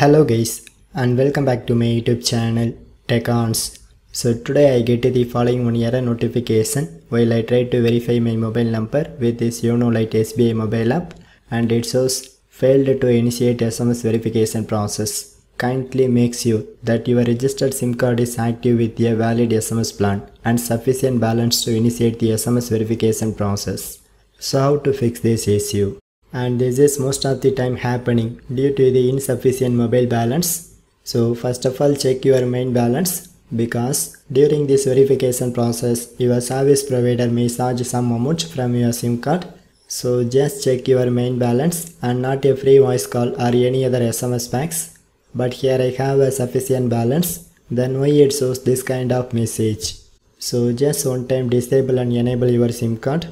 Hello guys and welcome back to my YouTube channel TechOns. So today I get the following one error notification while I try to verify my mobile number with this yono lite SBI mobile app, and it shows failed to initiate SMS verification process. Kindly make sure that your registered SIM card is active with a valid SMS plan and sufficient balance to initiate the SMS verification process. So how to fix this issue? And this is most of the time happening due to the insufficient mobile balance. So first of all, check your main balance, because during this verification process your service provider may charge some amount from your SIM card. So just check your main balance and not a free voice call or any other SMS packs. But here I have a sufficient balance, then why it shows this kind of message? So just one time disable and enable your SIM card.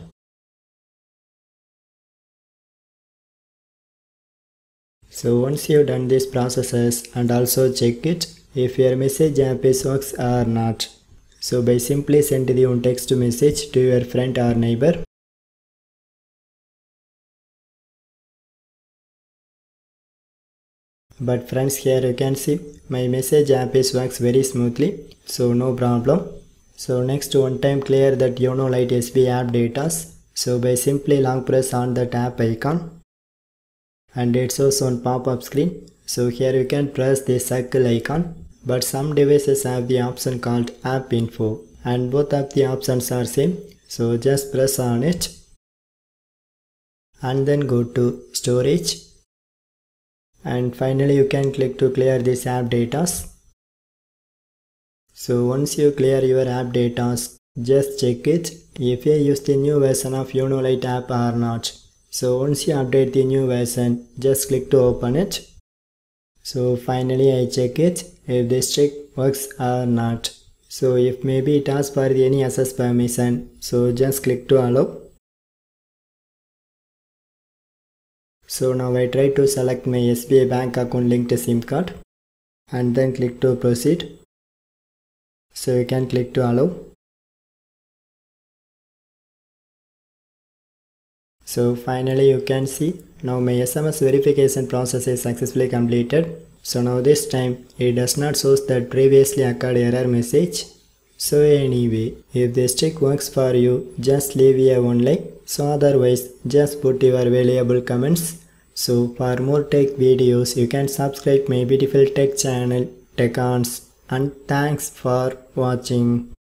So once you've done these processes, and also check it if your message app is works or not. So by simply send the one text message to your friend or neighbor. But friends, here you can see my message app is works very smoothly, so no problem. So next, one time clear that yono lite SB app data. So by simply long press on that app icon, and it shows on pop-up screen. So here you can press the circle icon, but some devices have the option called app info, and both of the options are same. So just press on it and then go to storage, and finally you can click to clear this app data. So once you clear your app data, just check it if you use the new version of yono lite app or not. So once you update the new version, just click to open it. So finally I check it if this check works or not. So if maybe it asks for any access permission, so just click to allow. So now I try to select my SBI bank account linked SIM card and then click to proceed. So you can click to allow. So finally you can see now my SMS verification process is successfully completed. So now this time it does not show that previously occurred error message. So anyway, if this trick works for you, just leave a one like. So otherwise just put your valuable comments. So for more tech videos you can subscribe my beautiful tech channel TechOns, and thanks for watching.